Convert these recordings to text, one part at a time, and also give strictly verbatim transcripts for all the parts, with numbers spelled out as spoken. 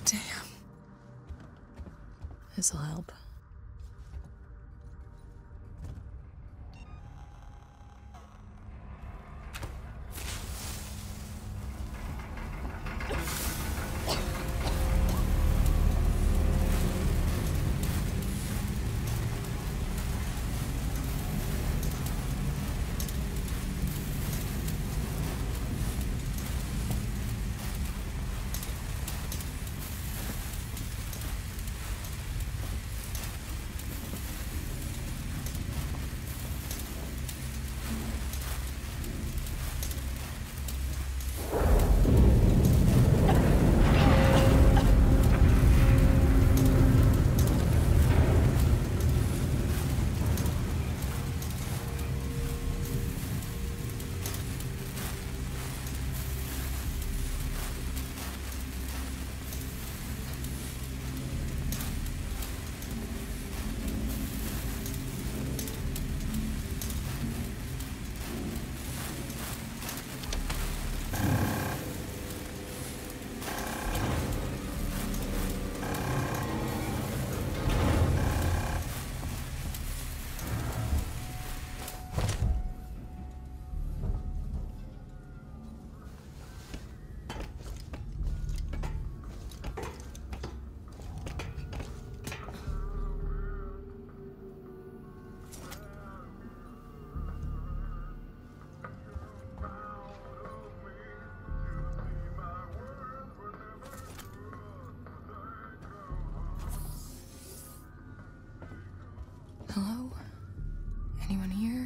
Damn. This'll help. Hello? Anyone here?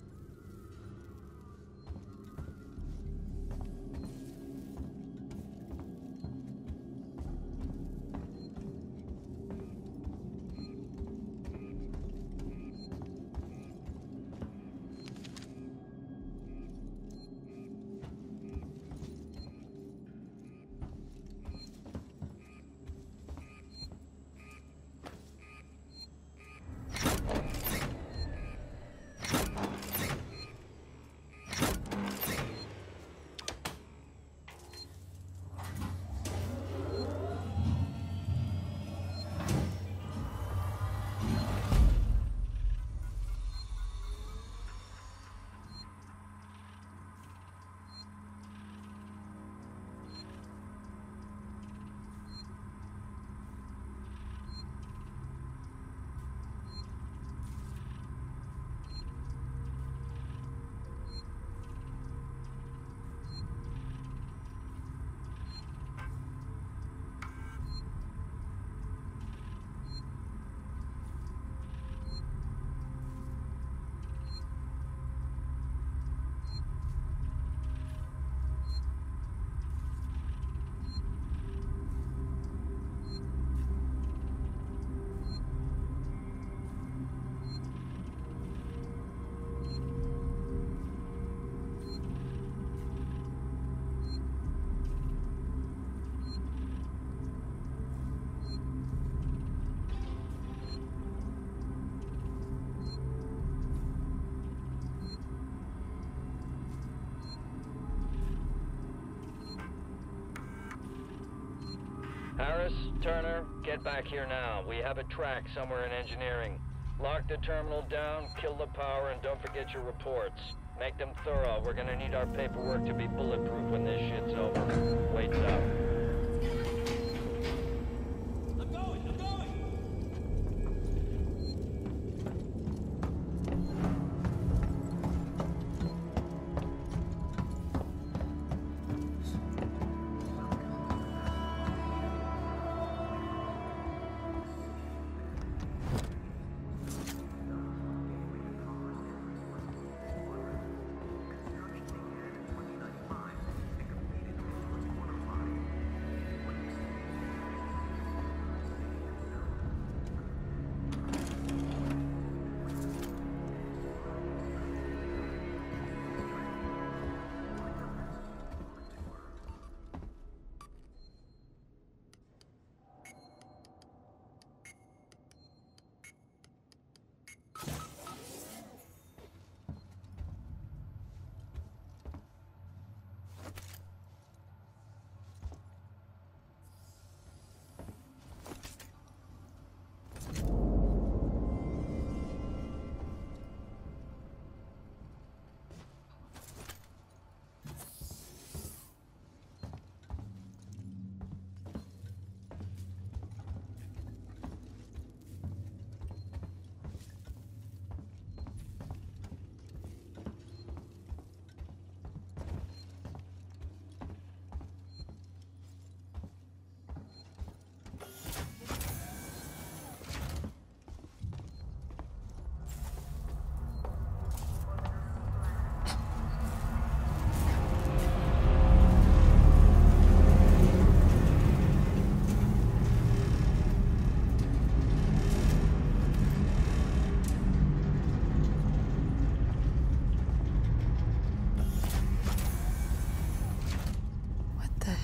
Harris, Turner, get back here now. We have a track somewhere in engineering. Lock the terminal down, kill the power, and don't forget your reports. Make them thorough. We're gonna need our paperwork to be bulletproof when this shit's over. Waits out. I'm going! I'm going!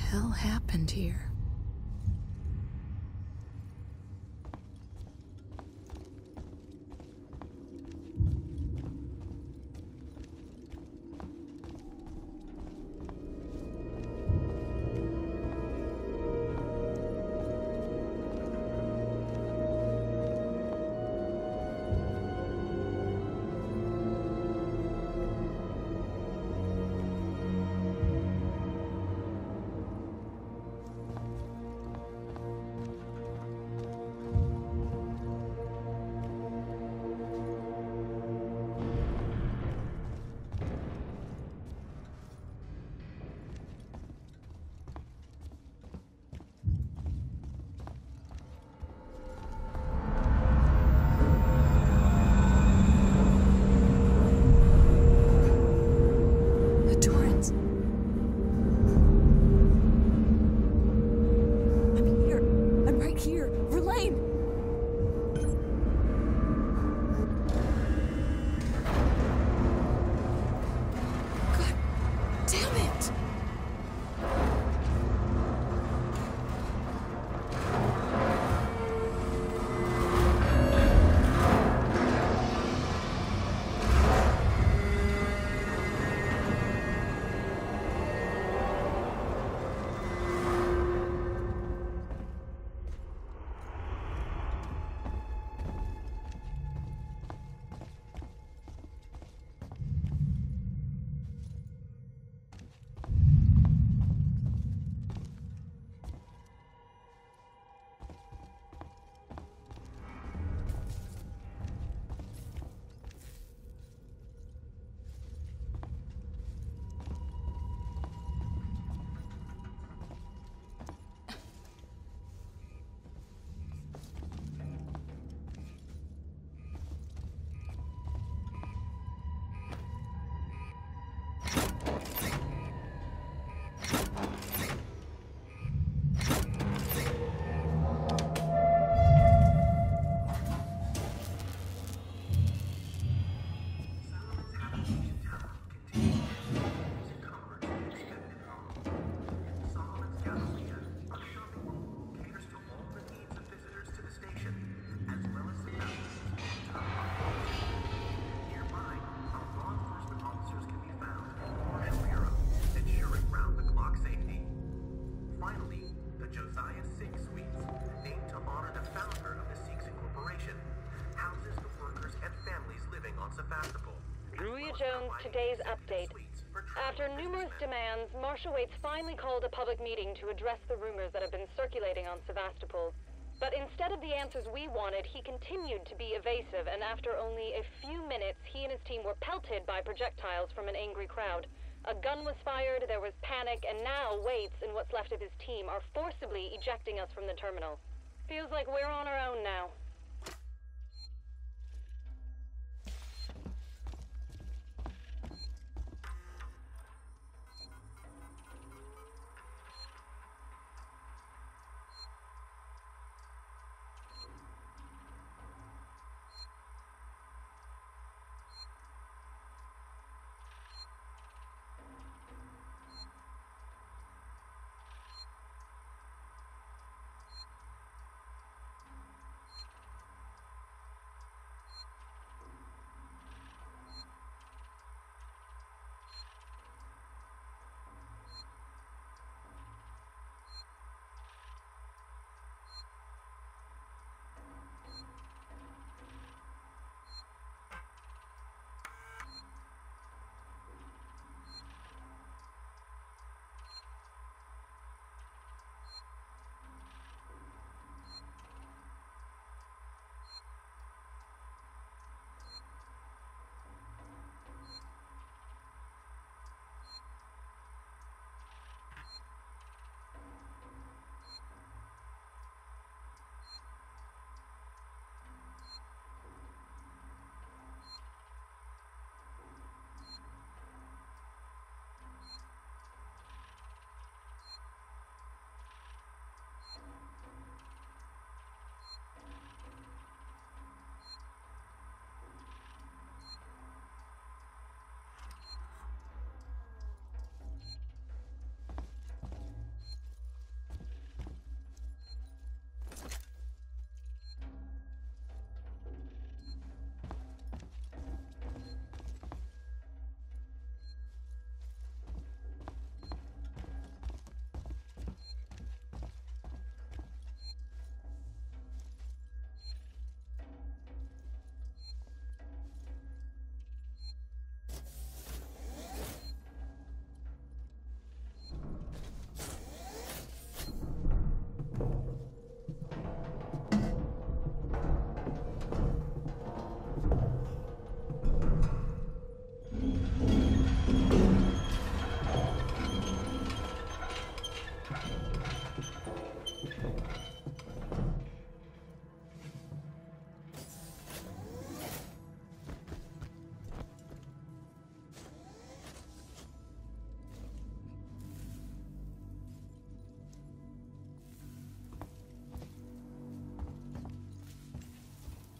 hell happened here? Jones, today's update. After numerous demands, Marshal Waits finally called a public meeting to address the rumors that have been circulating on Sevastopol. But instead of the answers we wanted, he continued to be evasive, and after only a few minutes, he and his team were pelted by projectiles from an angry crowd. A gun was fired, there was panic, and now Waits and what's left of his team are forcibly ejecting us from the terminal. Feels like we're on our own now.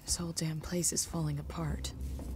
This whole damn place is falling apart.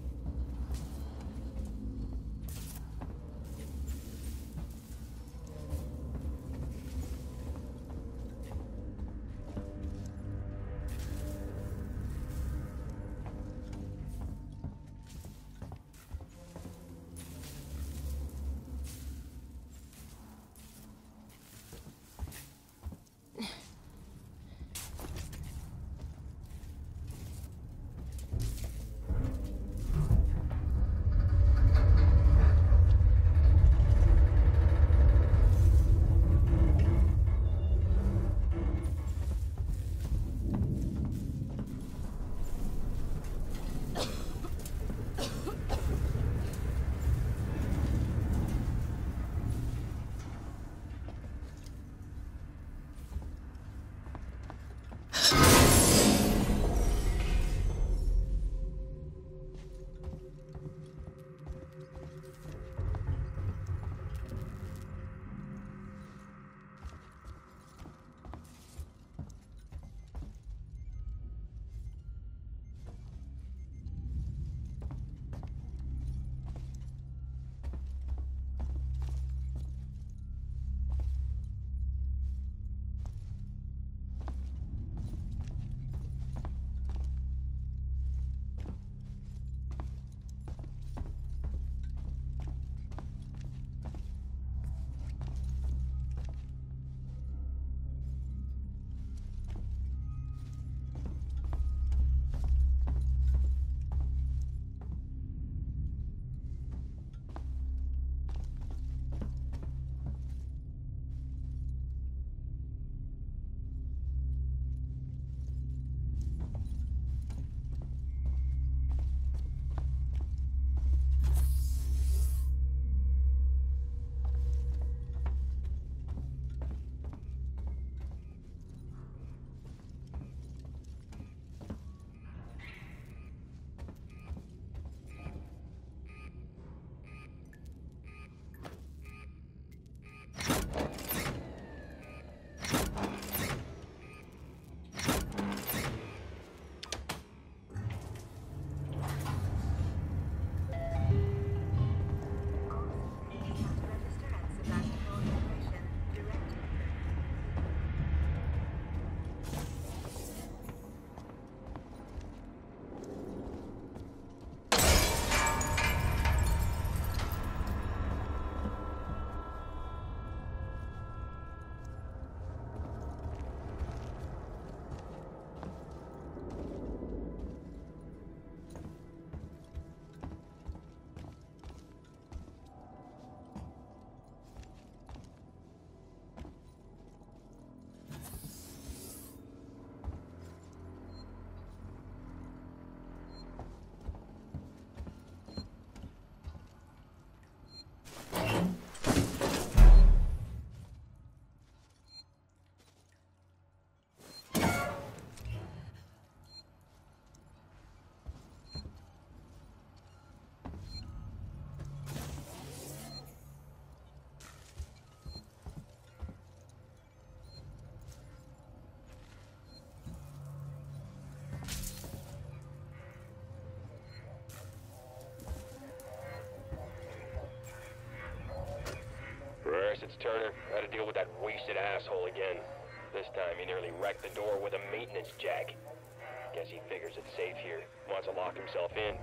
It's Turner. Had to deal with that wasted asshole again. This time he nearly wrecked the door with a maintenance jack. Guess he figures it's safe here. Wants to lock himself in.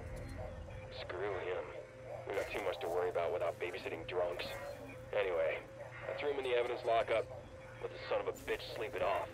Screw him. We got too much to worry about without babysitting drunks. Anyway, I threw him in the evidence lockup. Let the son of a bitch sleep it off.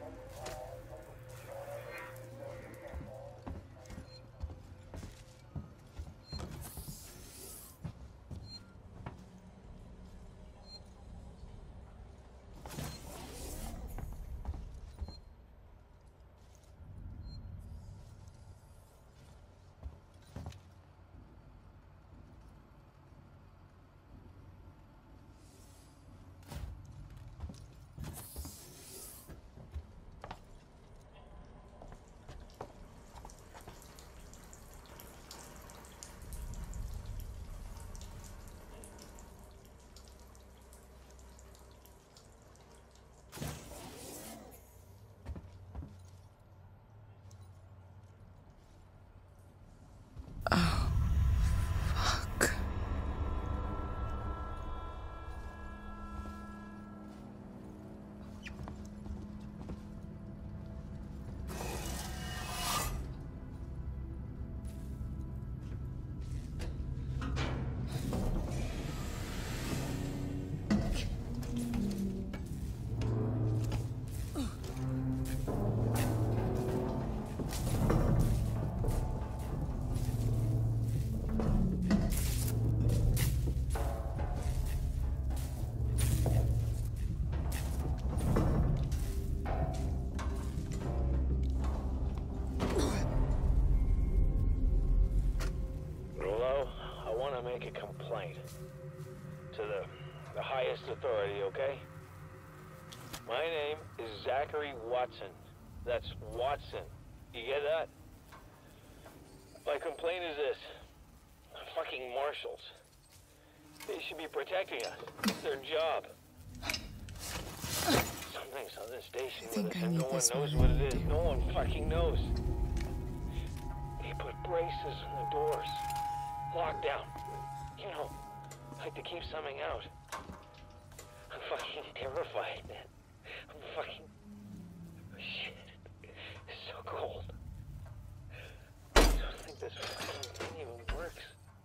make a complaint. To the, the highest authority, okay? My name is Zachary Watson. That's Watson. You get that? My complaint is this. Fucking marshals. They should be protecting us. It's their job. Something's on this station I think with us I and need no one this knows more what than it you is. do. No one fucking knows. They put braces on the doors. Lockdown. You know, like to keep something out. I'm fucking terrified, man. I'm fucking... Shit. It's so cold. I don't think this fucking thing even works.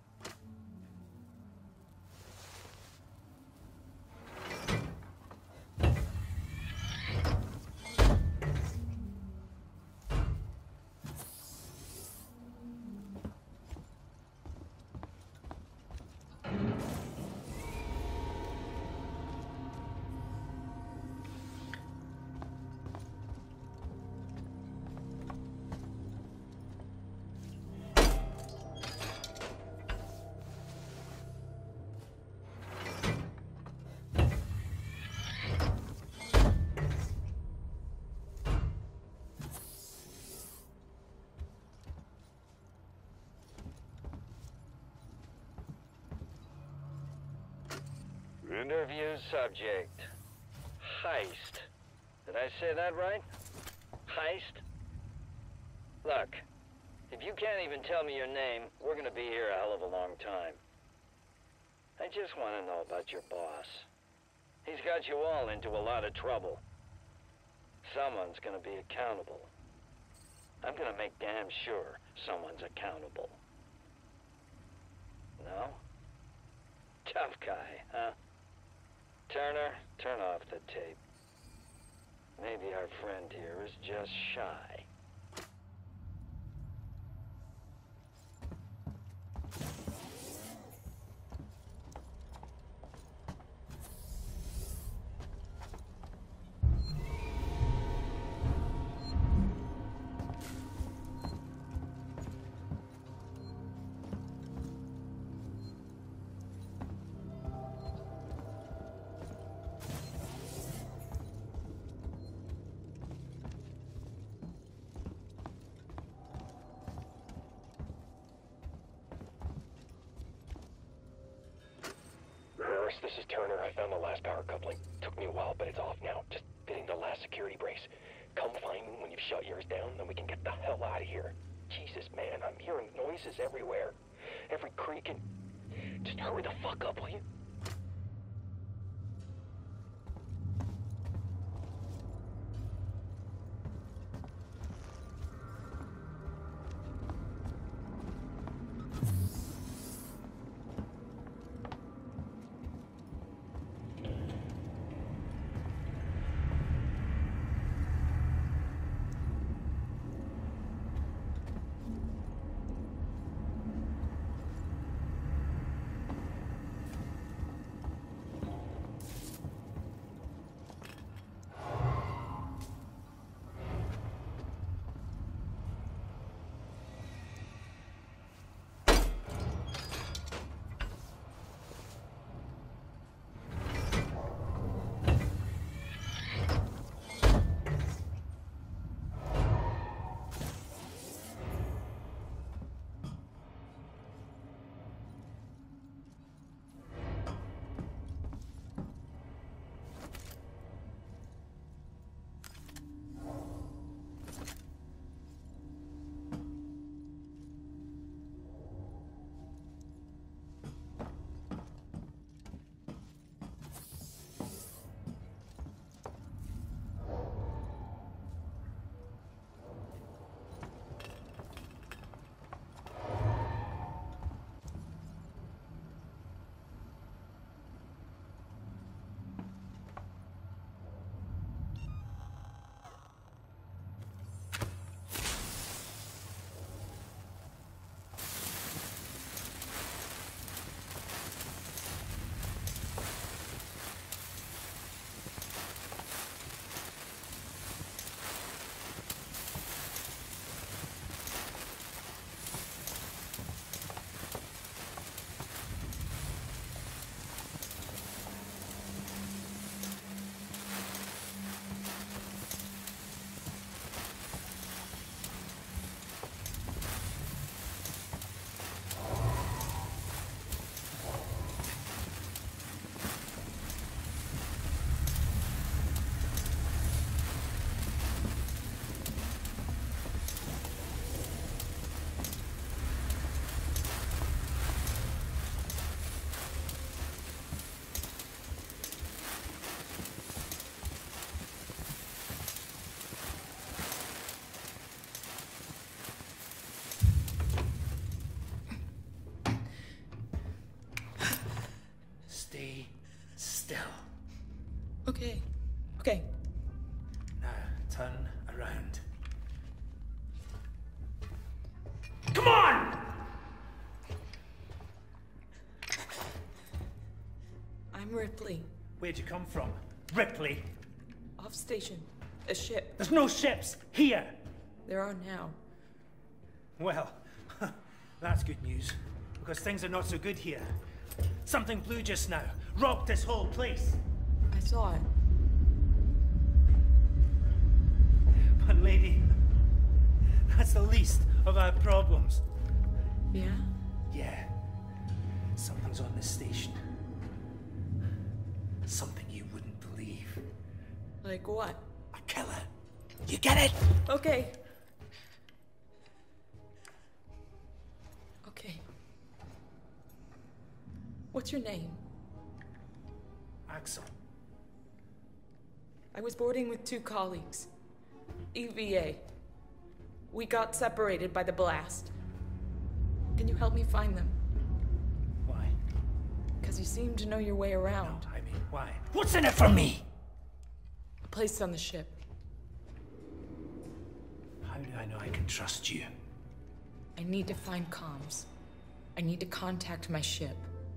Interview subject. Heist. Did I say that right? Heist? Look, if you can't even tell me your name, we're gonna be here a hell of a long time. I just want to know about your boss. He's got you all into a lot of trouble. Someone's gonna be accountable. I'm gonna make damn sure someone's accountable. No? Tough guy, huh? Turner, turn off the tape. Maybe our friend here is just shy. This is Turner. I found the last power coupling. Took me a while, but it's off now. Just fitting the last security brace. Come find me when you've shut yours down, then we can get the hell out of here. Jesus, man, I'm hearing noises everywhere. Every creak and... Just hurry the fuck up, will you? turn around. Come on! I'm Ripley. Where'd you come from? Ripley? Off station. A ship. There's no ships here! There are now. Well, that's good news, because things are not so good here. Something blue just now. Robbed this whole place. I saw it. But lady, that's the least of our problems. Yeah? Yeah. Something's on this station. Something you wouldn't believe. Like what? A killer. You get it? Okay. Okay. What's your name? Axel. I was boarding with two colleagues. E V A. We got separated by the blast. Can you help me find them? Why? Because you seem to know your way around. No, I mean, why? What's in it for me? A place on the ship. How do I know I can trust you? I need to find comms. I need to contact my ship.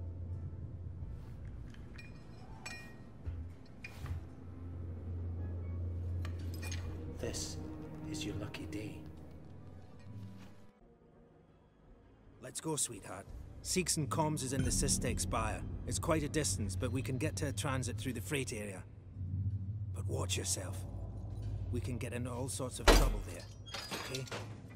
This is your lucky day. Let's go, sweetheart. Seeks and Comms is in the Systex Spire. It's quite a distance, but we can get to a transit through the freight area. But watch yourself. We can get into all sorts of trouble there, okay?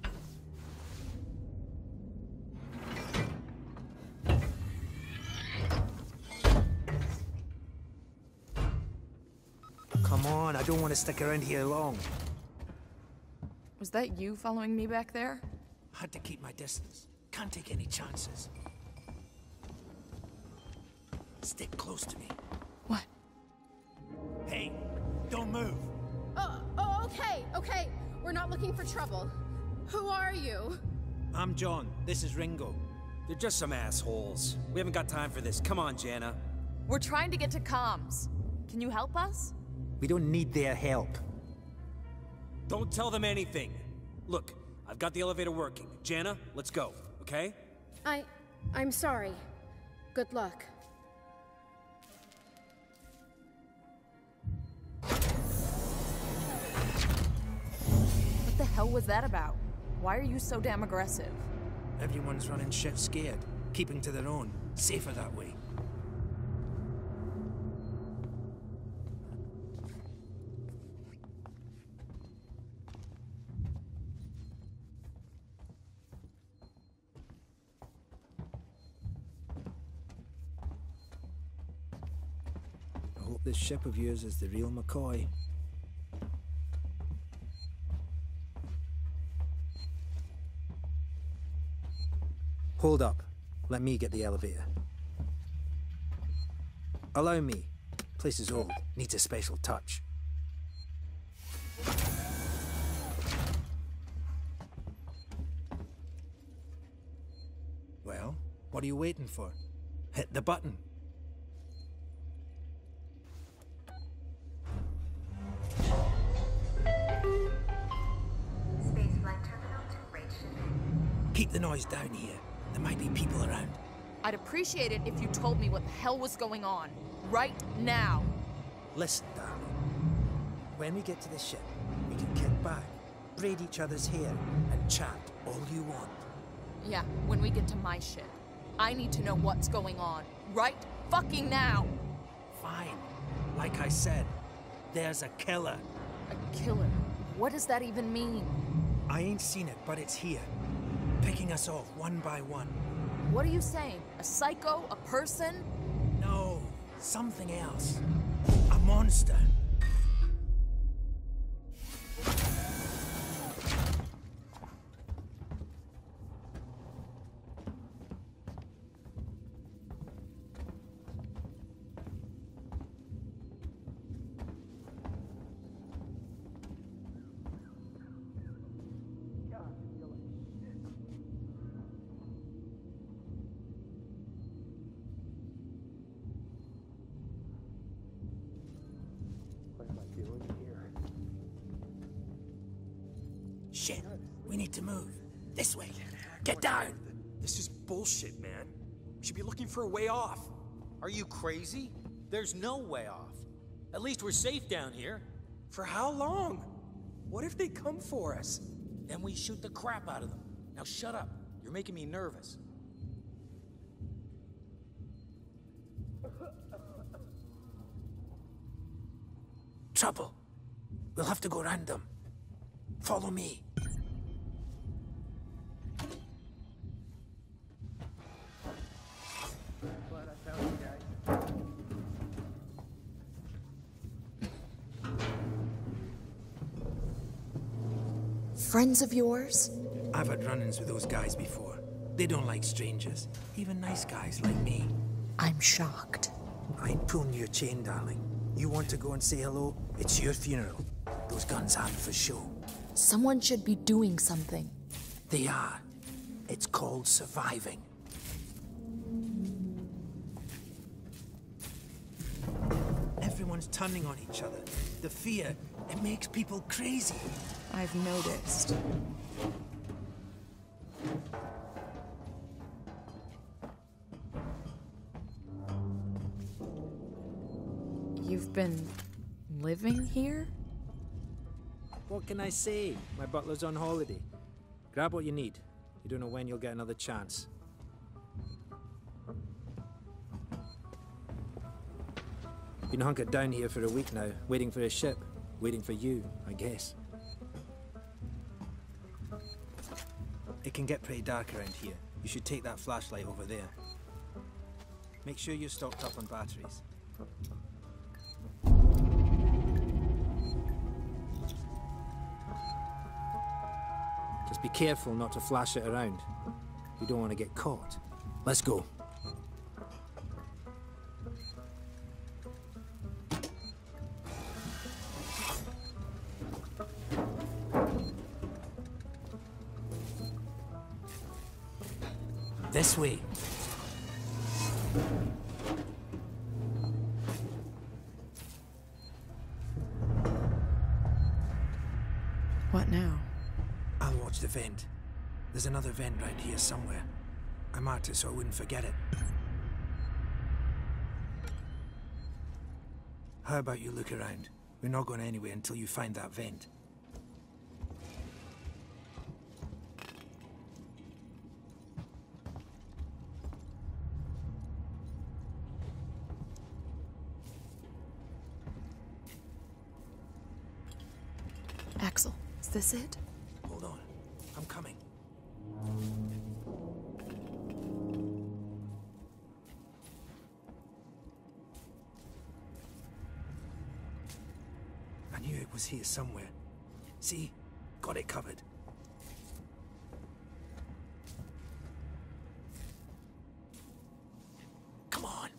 Come on, I don't want to stick around here long. Was that you following me back there? Had to keep my distance. Can't take any chances. Stick close to me. What? Hey, don't move. Oh, oh, okay, okay. We're not looking for trouble. Who are you? I'm John. This is Ringo. They're just some assholes. We haven't got time for this. Come on, Jana. We're trying to get to comms. Can you help us? We don't need their help. Don't tell them anything. Look, I've got the elevator working. Jana, let's go, okay? I... I'm sorry. Good luck. What the hell was that about? Why are you so damn aggressive? Everyone's running shit scared, keeping to their own. Safer that way. I hope this ship of yours is the real McCoy. Hold up. Let me get the elevator. Allow me. Place is old. Needs a special touch. Well, what are you waiting for? Hit the button. Spaceflight terminal to Rachel. Keep the noise down here. There might be people around. I'd appreciate it if you told me what the hell was going on. Right now. Listen, darling. When we get to the ship, we can kick back, braid each other's hair, and chat all you want. Yeah, when we get to my ship. I need to know what's going on. Right fucking now. Fine. Like I said, there's a killer. A killer? What does that even mean? I ain't seen it, but it's here. Picking us off one by one. What are you saying? A psycho? A person? No, something else. A monster. Shit. We need to move. This way. Get down. This is bullshit, man. We should be looking for a way off. Are you crazy? There's no way off. At least we're safe down here. For how long? What if they come for us? Then we shoot the crap out of them. Now shut up. You're making me nervous. Trouble. We'll have to go round them. Follow me. Friends of yours? I've had run-ins with those guys before. They don't like strangers. Even nice guys like me. I'm shocked. I ain't pulling your chain, darling. You want to go and say hello? It's your funeral. Those guns aren't for show. Someone should be doing something. They are. It's called surviving. Everyone's turning on each other. The fear, it makes people crazy. I've noticed. You've been living here? What can I say? My butler's on holiday. Grab what you need. You don't know when you'll get another chance. Been hunkered down here for a week now, waiting for a ship. Waiting for you, I guess. It can get pretty dark around here. You should take that flashlight over there. Make sure you're stocked up on batteries. Just be careful not to flash it around. You don't want to get caught. Let's go. This way. What now? I'll watch the vent. There's another vent right here somewhere. I marked it so I wouldn't forget it. How about you look around? We're not going anywhere until you find that vent. Axel, is this it? Hold on. I'm coming. I knew it was here somewhere. See? Got it covered. Come on.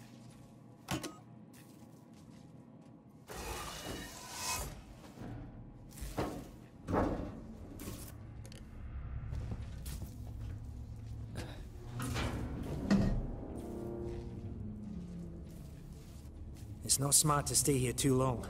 It's not smart to stay here too long.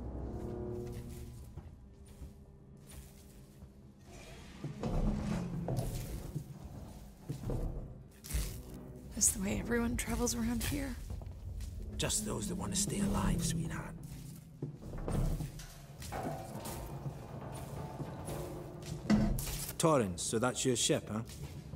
Is the way everyone travels around here? Just those that want to stay alive, sweetheart. Torrens, so that's your ship, huh?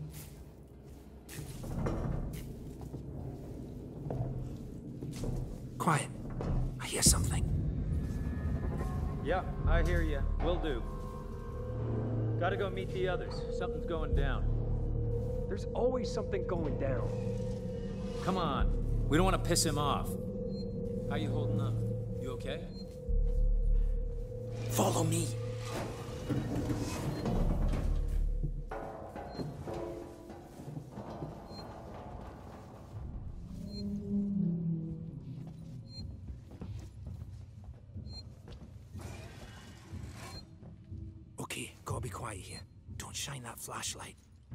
Quiet. I hear something. Yeah, I hear you. Will do. Gotta go meet the others. Something's going down. There's always something going down. Come on. We don't want to piss him off. How you holding up? You okay? Follow me. Okay, gotta be quiet here. Don't shine that flashlight.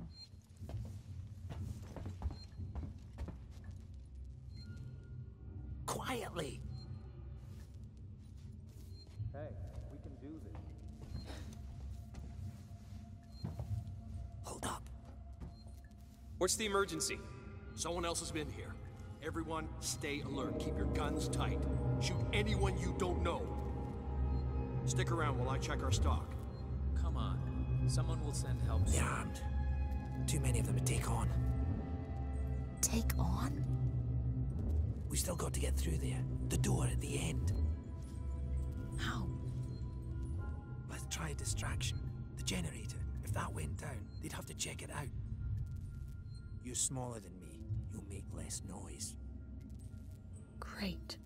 Quietly. Hey, we can do this. What's the emergency? Someone else has been here. Everyone, stay alert. Keep your guns tight. Shoot anyone you don't know. Stick around while I check our stock. Come on. Someone will send help. They're armed. Too many of them to take on. Take on? We still got to get through there. The door at the end. How? Let's try a distraction. The generator. If that went down, they'd have to check it out. You're smaller than me. You'll make less noise. Great.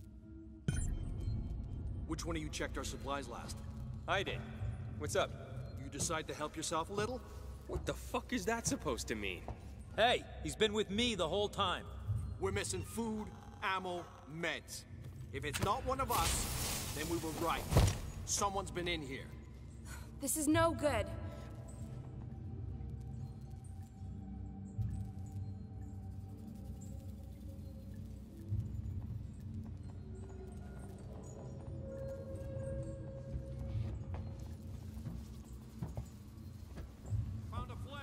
Which one of you checked our supplies last? I did. What's up? You decide to help yourself a little? What the fuck is that supposed to mean? Hey, he's been with me the whole time. We're missing food, ammo, meds. If it's not one of us, then we were right. Someone's been in here. This is no good. Found a flare.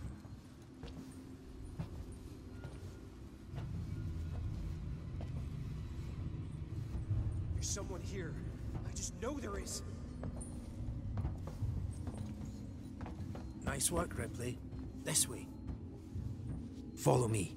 There's someone here. I just know there is. Nice work, Ripley. This way. Follow me.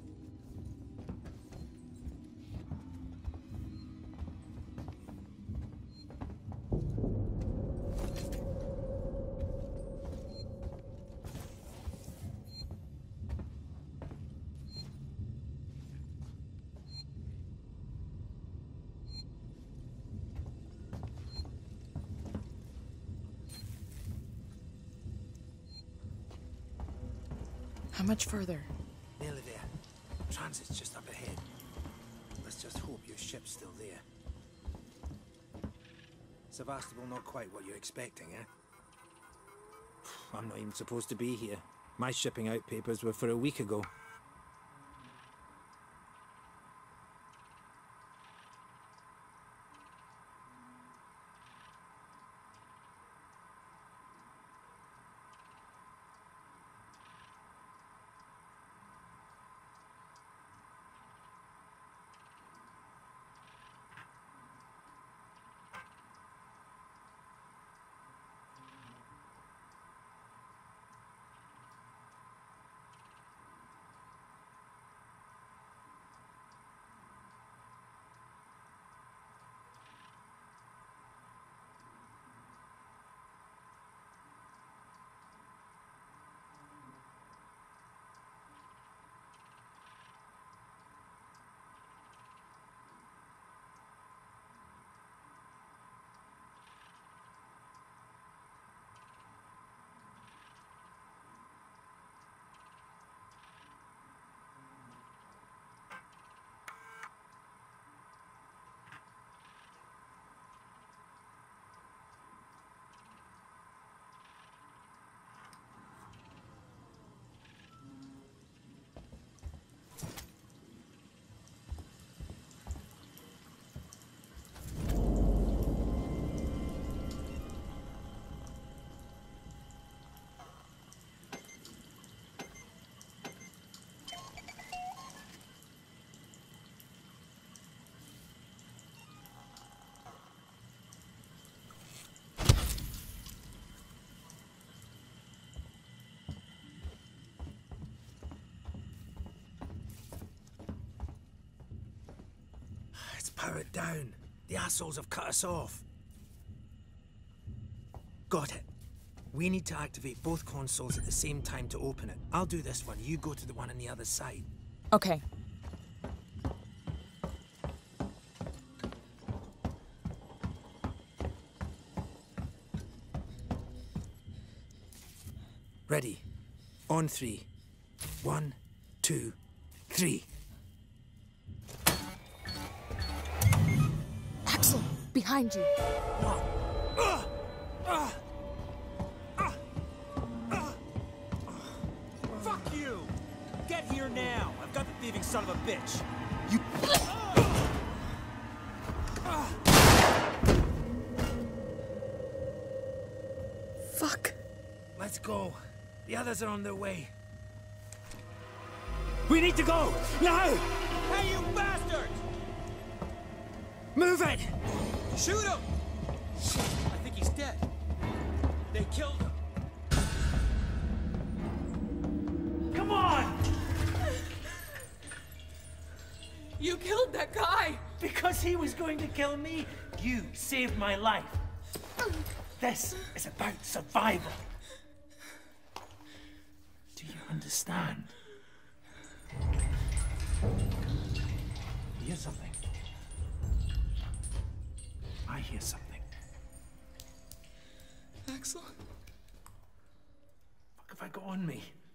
How much further? Nearly there. Transit's just up ahead. Let's just hope your ship's still there. Sevastopol not quite what you're expecting, eh? I'm not even supposed to be here. My shipping out papers were for a week ago. Power it down. The assholes have cut us off. Got it. We need to activate both consoles at the same time to open it. I'll do this one. You go to the one on the other side. Okay. Ready. On three. One, two, three. Axel, behind you. What? Uh, uh, uh, uh. Fuck you! Get here now! I've got the thieving son of a bitch! You... Fuck. Let's go. The others are on their way. We need to go! Now! Hey, you bastards! Move it! Shoot him! I think he's dead. They killed him. Come on! You killed that guy! Because he was going to kill me, you saved my life. This is about survival. Do you understand? You hear something? I hear something. Axel? What have I got on me?